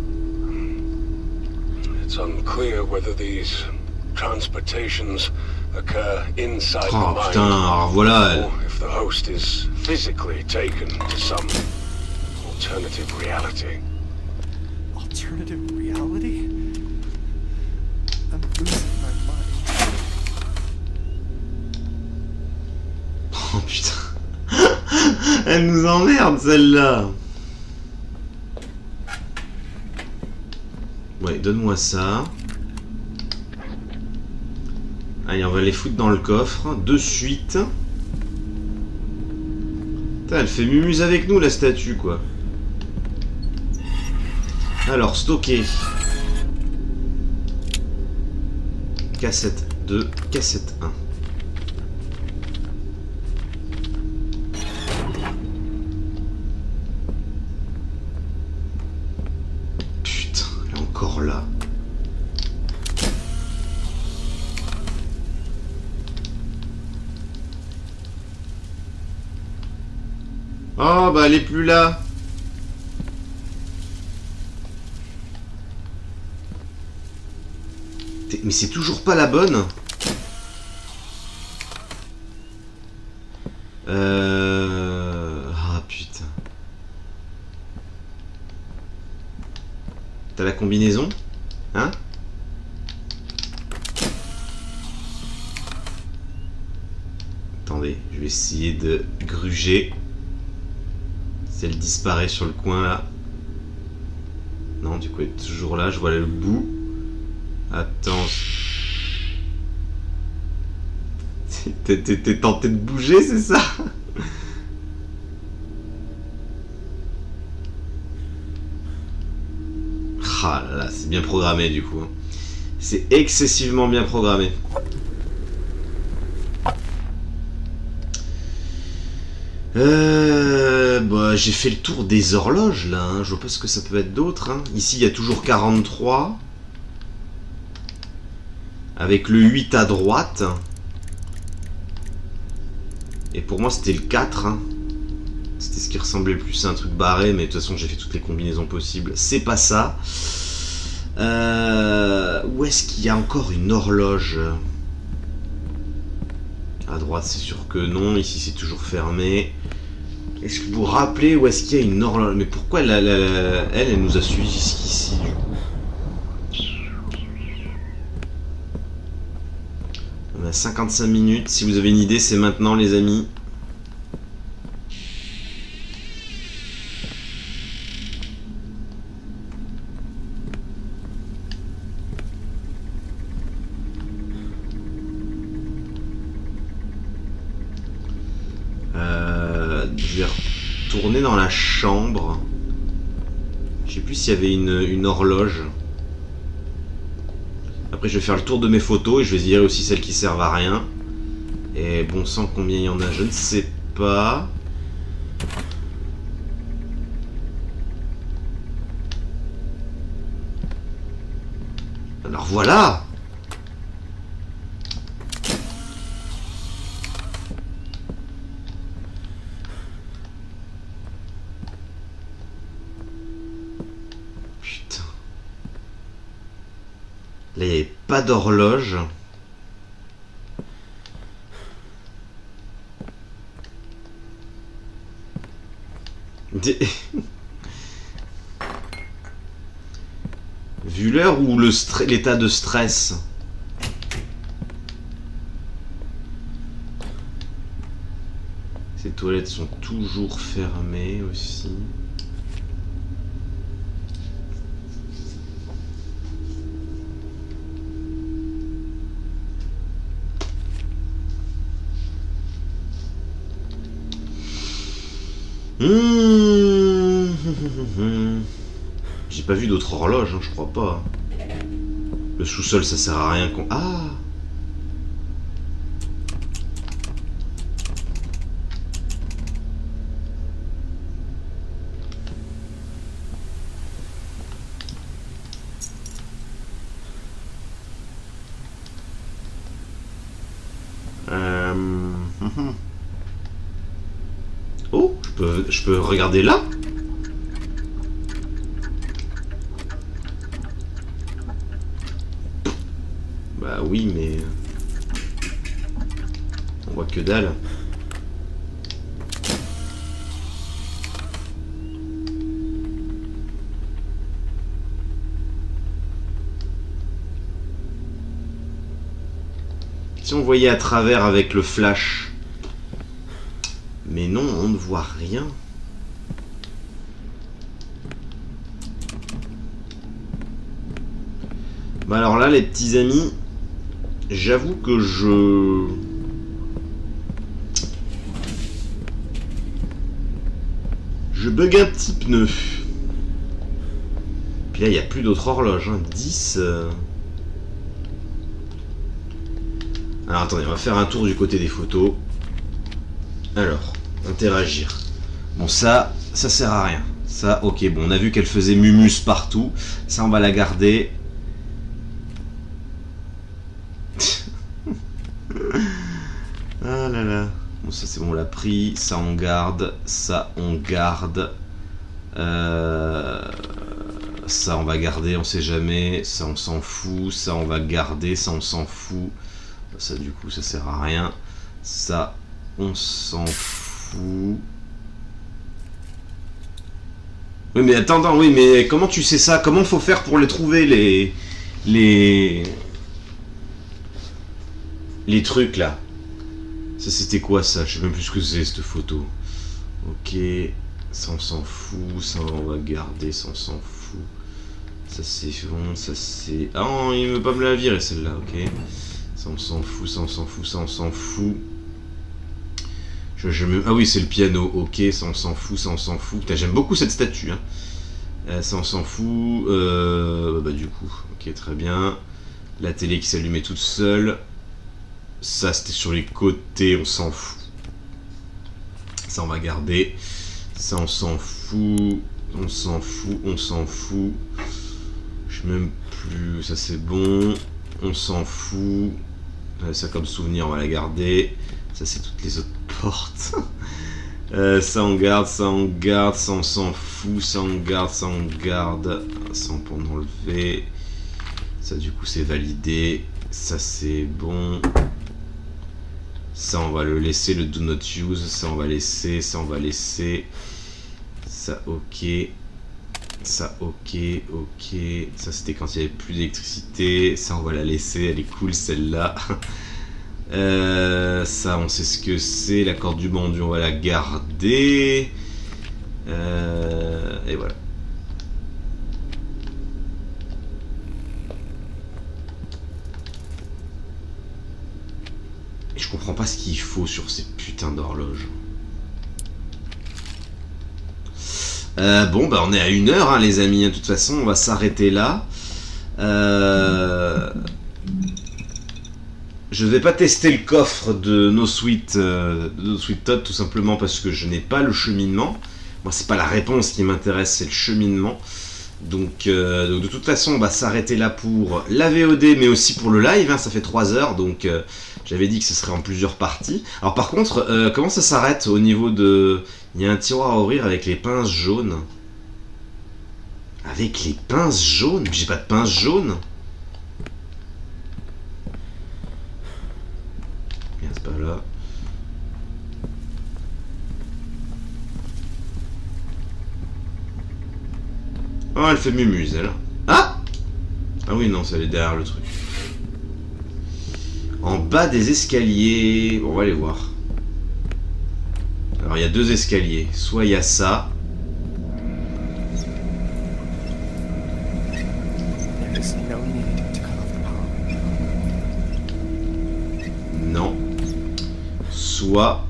It's unclear whether these transportations occur inside Oh the mind, putain, alors voilà. or if the host is physically taken to some alternative reality. Alternative reality? I'm losing my mind. Oh putain. Elle nous emmerde celle-là. Ouais, donne-moi ça. Allez, on va les foutre dans le coffre. De suite. Putain, elle fait mumuse avec nous, la statue, quoi. Alors, stocker. Cassette deux, cassette un. Putain, elle est encore là. Oh, bah elle est plus là. Mais c'est toujours pas la bonne. Euh... Ah putain. T'as la combinaison? Hein? Attendez, je vais essayer de gruger. Si elle disparaît sur le coin là. Non, du coup elle est toujours là, je vois le bout. Attends. T'es tenté de bouger, c'est ça? Ah là là, c'est bien programmé du coup. C'est excessivement bien programmé. Euh, bah, j'ai fait le tour des horloges là, hein. Je vois pas ce que ça peut être d'autre. Hein. Ici il y a toujours quarante-trois. Avec le huit à droite. Et pour moi c'était le quatre. Hein. C'était ce qui ressemblait le plus à un truc barré, mais de toute façon j'ai fait toutes les combinaisons possibles. C'est pas ça. Euh, où est-ce qu'il y a encore une horloge? À droite c'est sûr que non, ici c'est toujours fermé. Est-ce que vous vous rappelez où est-ce qu'il y a une horloge? Mais pourquoi la, la, la, elle, elle nous a suivis jusqu'ici du coup? On a cinquante-cinq minutes. Si vous avez une idée, c'est maintenant, les amis. Euh, je vais retourner dans la chambre. Je sais plus s'il y avait une, une horloge. Après je vais faire le tour de mes photos et je vais virer aussi celles qui servent à rien. Et bon sang, combien il y en a, je ne sais pas. Alors voilà. Putain. Là, il n'y avait pas d'horloge. Des... Vu l'heure ou le stre... l'état de stress. Ces toilettes sont toujours fermées aussi. Mmh. J'ai pas vu d'autres horloges, hein, je crois pas. Le sous-sol, ça sert à rien qu'on... Ah! Euh... Oh, je peux, je peux regarder là? Bah oui, mais... on voit que dalle. Si on voyait à travers avec le flash... Mais non, on ne voit rien. Bah alors là, les petits amis, j'avoue que je... Je bug un petit pneu. Puis là, il n'y a plus d'autres horloges. Hein. dix... Euh... Alors attendez, on va faire un tour du côté des photos. Alors... interagir. Bon, ça, ça sert à rien. Ça, ok, bon, on a vu qu'elle faisait mumus partout. Ça, on va la garder. Ah là là. Bon, ça, c'est bon, on l'a pris. Ça, on garde. Ça, on garde. Euh... Ça, on va garder, on sait jamais. Ça, on s'en fout. Ça, on va garder. Ça, on s'en fout. Ça, du coup, ça sert à rien. Ça, on s'en fout. Oui mais attends, attends, oui mais comment tu sais ça? Comment faut faire pour les trouver les... Les... Les trucs là? Ça c'était quoi ça? Je sais même plus ce que c'est cette photo. Ok, ça on s'en fout, ça on va garder, ça on s'en fout. Ça c'est bon, ça c'est... Ah non, il veut pas me la virer celle-là, ok. Ça on s'en fout, ça on s'en fout, ça on s'en fout. Je, je me... Ah oui, c'est le piano, ok, ça on s'en fout, ça on s'en fout. J'aime beaucoup cette statue, hein. Euh, ça on s'en fout. Euh... Bah du coup, ok, très bien. La télé qui s'allumait toute seule. Ça c'était sur les côtés, on s'en fout. Ça on va garder. Ça on s'en fout. On s'en fout, on s'en fout. Je sais même plus, ça c'est bon. On s'en fout. Euh, ça comme souvenir, on va la garder. Ça c'est toutes les autres porte. euh, ça on garde, ça on garde, ça on s'en fout, ça on garde, ça on garde, ça on peut en enlever. Ça du coup c'est validé, ça c'est bon. Ça, on va le laisser, le do not use. Ça, on va laisser. Ça, on va laisser. Ça, ok. Ça, ok, ok. Ça, c'était quand il n'y avait plus d'électricité. Ça, on va la laisser. Elle est cool, celle-là. euh, ça, on sait ce que c'est. La corde du bandu, on va la garder. Euh, et voilà. Et je comprends pas ce qu'il faut sur ces putains d'horloges. Euh, bon, bah on est à une heure, hein, les amis. De toute façon, on va s'arrêter là. Euh... Je ne vais pas tester le coffre de No Sweet, euh, de No Sweet Todd, tout simplement parce que je n'ai pas le cheminement. Moi, c'est pas la réponse qui m'intéresse, c'est le cheminement. Donc, euh, donc, de toute façon, on va s'arrêter là pour la V O D, mais aussi pour le live. Hein, ça fait trois heures, donc euh, j'avais dit que ce serait en plusieurs parties. Alors, par contre, euh, comment ça s'arrête au niveau de... Il y a un tiroir à ouvrir avec les pinces jaunes. Avec les pinces jaunes? J'ai pas de pinces jaunes. Merde, c'est pas là. Oh, elle fait mumuse, elle. Ah! Ah oui, non, ça elle est derrière le truc. En bas des escaliers... Bon, on va aller voir. Alors, il y a deux escaliers. Soit il y a ça. Non. Soit...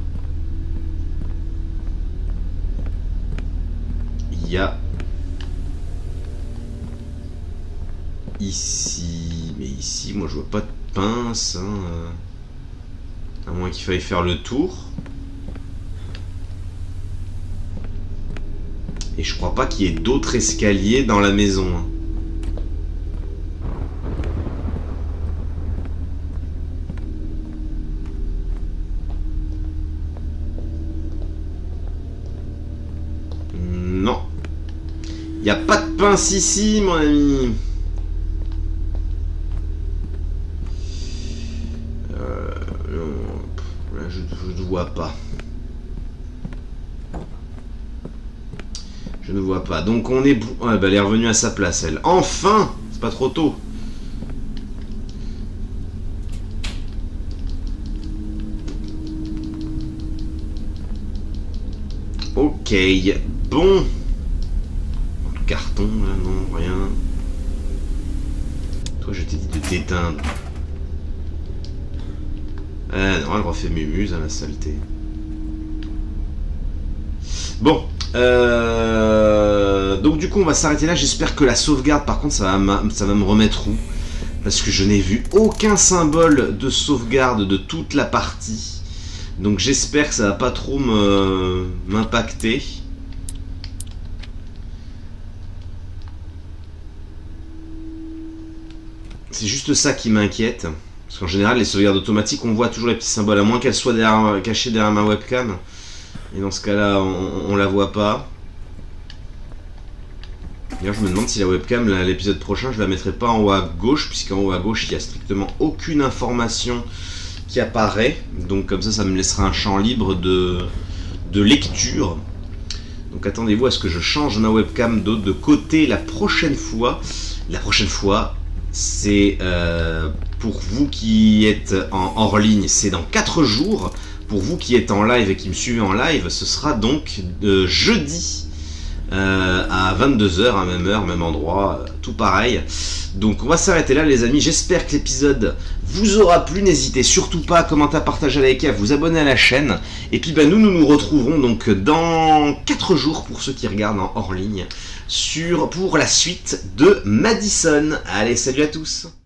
Il y a... Ici... Mais ici, moi je vois pas de pince. Hein. À moins qu'il faille faire le tour. Et je crois pas qu'il y ait d'autres escaliers dans la maison. Hein. Non. Il n'y a pas de pince ici, mon ami. Euh, là, je ne vois pas. Je ne vois pas. Donc on est... Ouais, bah, elle est revenue à sa place, elle. Enfin! C'est pas trop tôt. Ok. Bon. Le carton, là, non, rien. Toi, je t'ai dit de t'éteindre. Ah non, elle refait mumuse à la saleté. Bon. Euh, donc du coup on va s'arrêter là. J'espère que la sauvegarde par contre ça va, ça va me remettre où, parce que je n'ai vu aucun symbole de sauvegarde de toute la partie. Donc j'espère que ça va pas trop m'impacter. C'est juste ça qui m'inquiète, parce qu'en général les sauvegardes automatiques on voit toujours les petits symboles, à moins qu'elles soient derrière, cachées derrière ma webcam. Et dans ce cas-là, on, on la voit pas. D'ailleurs, je me demande si la webcam, l'épisode prochain, je la mettrai pas en haut à gauche, puisqu'en haut à gauche, il y a strictement aucune information qui apparaît. Donc comme ça, ça me laissera un champ libre de, de lecture. Donc attendez-vous à ce que je change ma webcam de, de côté la prochaine fois. La prochaine fois, c'est euh, pour vous qui êtes en hors ligne, c'est dans quatre jours. Pour vous qui êtes en live et qui me suivez en live, ce sera donc de jeudi euh, à vingt-deux heures, à même heure, même endroit, tout pareil. Donc on va s'arrêter là les amis, j'espère que l'épisode vous aura plu, n'hésitez surtout pas à commenter, à partager, à liker, à vous abonner à la chaîne. Et puis bah, nous, nous nous retrouverons donc dans quatre jours pour ceux qui regardent en hors ligne sur, pour la suite de Madison. Allez, salut à tous!